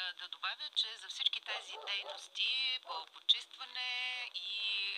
да добавя, че за всички тези дейности по почистване и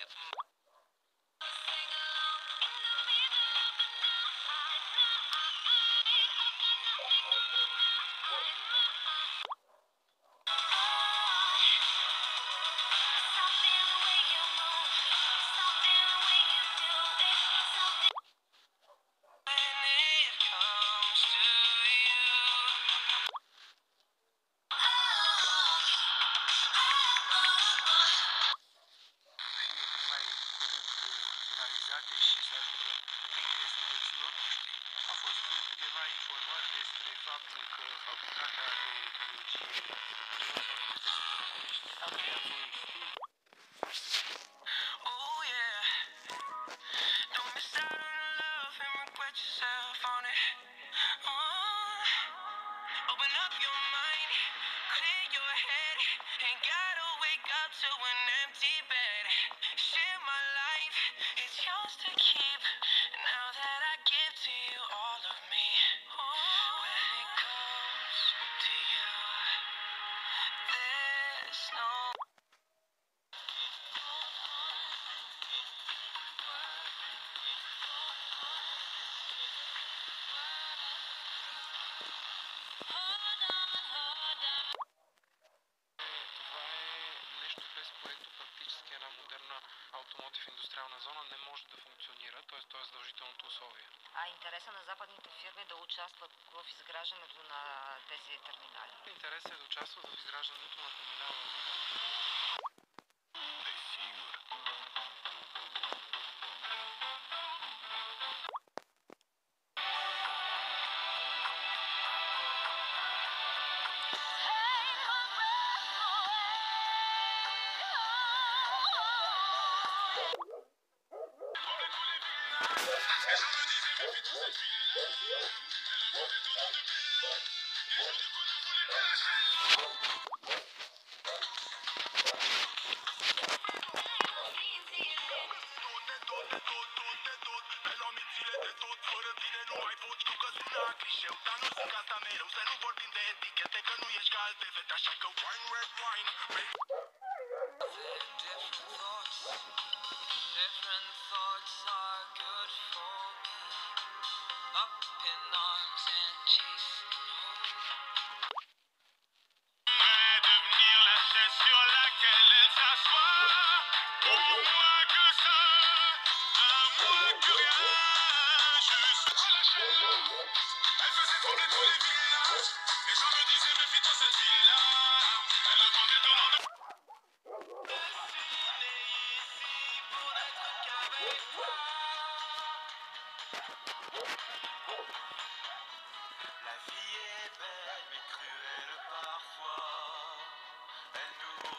finalizate și să ajungem în mâinile studenților noștri. Au fost câteva informări despre faptul că Facultatea de Ecologie a creat o extindere. Oh yeah, don't miss out on love and regret yourself on it. Open up your mind, clear your head, ain't gotta wake up to an empty bed. Share my life, it's yours to keep. Now that I give to you all of me. When it comes to you, there's no. Това е нещо без което практически една модерна автомотив индустриална зона не може да функционира, т.е. то е задължителното условие. А интереса на западните фирми да участват в изграждането на тези терминали? Интересът е да участват в изграждането на терминала. Dar nu zic asta mereu, să nu vorbim de etichete, că nu ești ca alte fete, așa că wine, red wine, different thoughts are good for me. Up in arms and chasing home. Devenir la chaise sur laquelle elle s'assoit. Pour moi que ça, à moi que rien. Juste relâcher. Elle faisait trembler tous les villages. Et je me disais, méfie-toi cette fille-là. Elle le prend détonnant de. Destiné ici pour n'être qu'avec toi. La vie est belle mais cruelle parfois. Elle nous.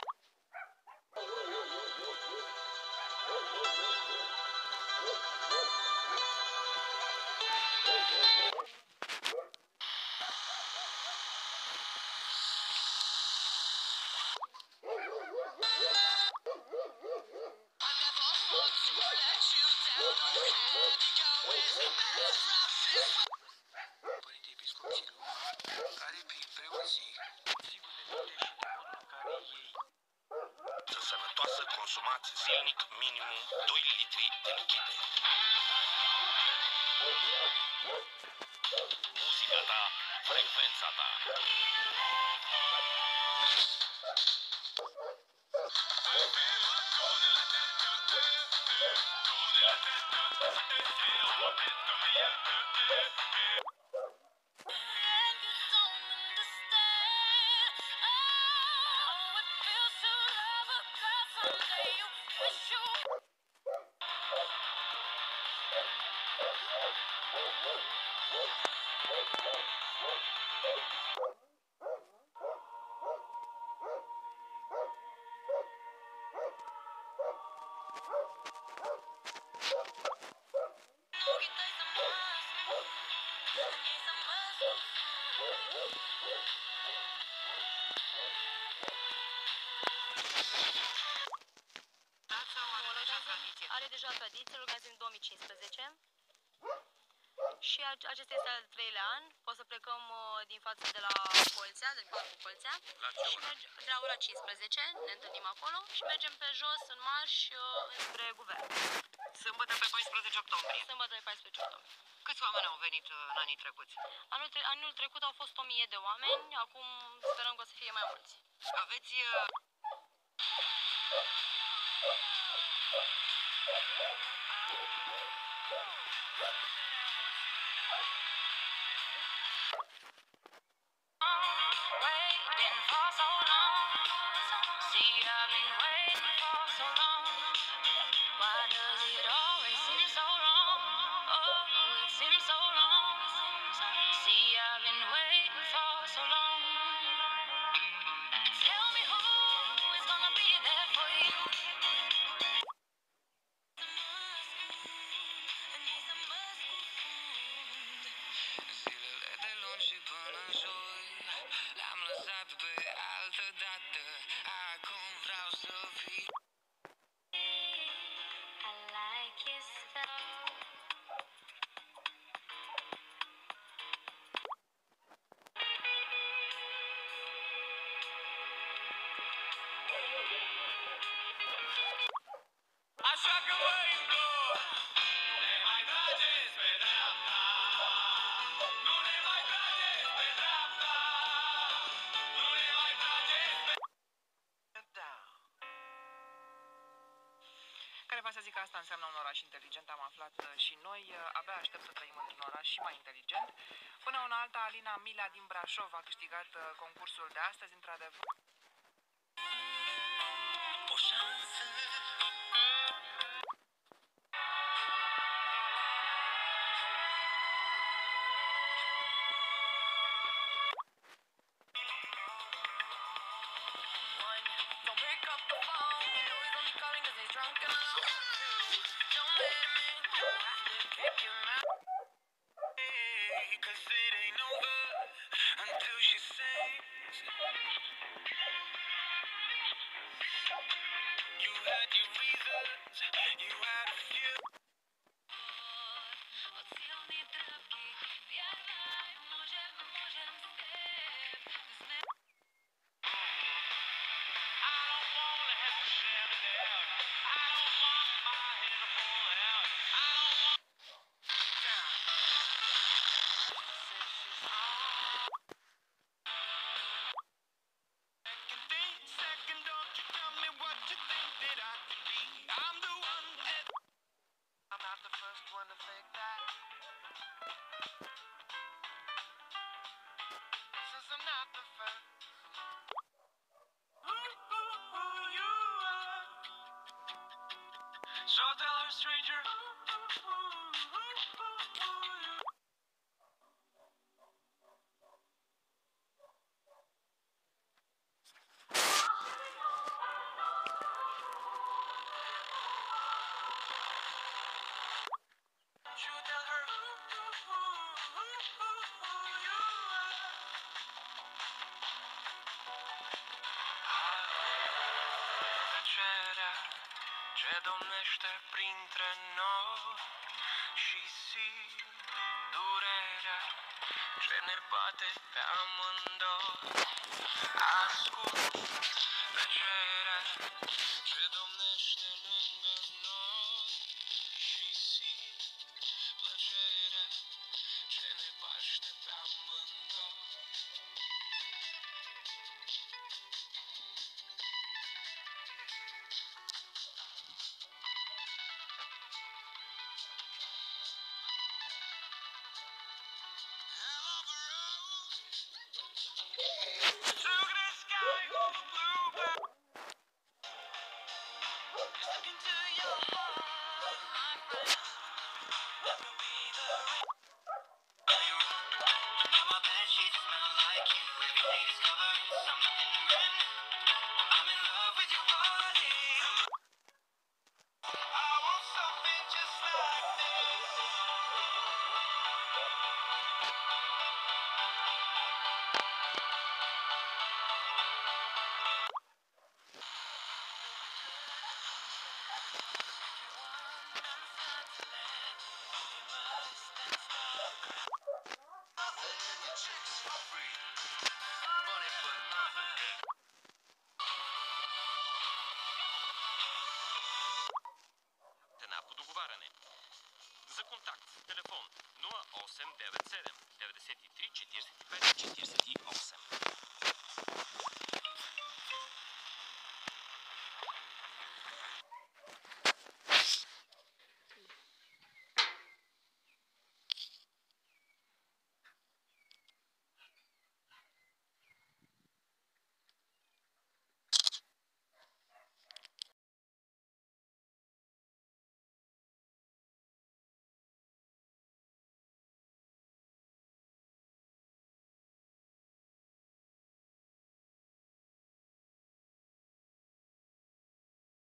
Părinte Episcop Silu, care prin preoții sigur de mine și de modul în care ei. Sănătoasă, consumați zilnic minimum 2 litri de lichide. Muzica ta, frecvența ta. Are deja tradiție, lucrează în 2015. Și acesta este al 3-lea an. O să plecăm din față de la Colțea, din parcul Colțea. La ce Și oră? mergem de la ora 15, ne întâlnim acolo și mergem pe jos în marș înspre guvern. Sâmbătă pe 14 octombrie. Sâmbătă de 14 octombrie. Câți oameni au venit în anii trecuți? Anul trecut au fost 1000 de oameni, acum sperăm că o să fie mai mulți. Aveți... Waiting for so long. See, I've been waiting for so long. Why does it always seem so long? Oh, it seems so long. See, I've been waiting for so long. Tell me who is gonna be there for you. Zilele de luni și până joi le-am lăsat pe altă dată. Acum vreau să fii. I like your stuff. Așa că vă implor, nu ne mai trageți pe dreapta. Nu ne mai trageți pe dreapta. Nu ne mai trageți pe dreapta. Care va să zic că asta înseamnă un oraș inteligent, am aflat și noi. Abia aștept să trăim într-un oraș și mai inteligent. Până una alta, Alina Mila din Brașov a câștigat concursul de astăzi, într-adevăr. O șansă. Don't pick up the phone. You know he's only calling 'cause he's drunk and alone. Don't let him in. You have to keep your mouth. Cause it ain't over until she sings. You had your reasons, you had a few. I don't wanna have to share it out. I don't want my head to fall out. I don't want. Second, don't you tell me what you think that I could be. I'm the one that. I'm not the first one to think that. Since I'm not the first. Who you are. So tell her, stranger. You tell her who you are. Ce domnește printre noi.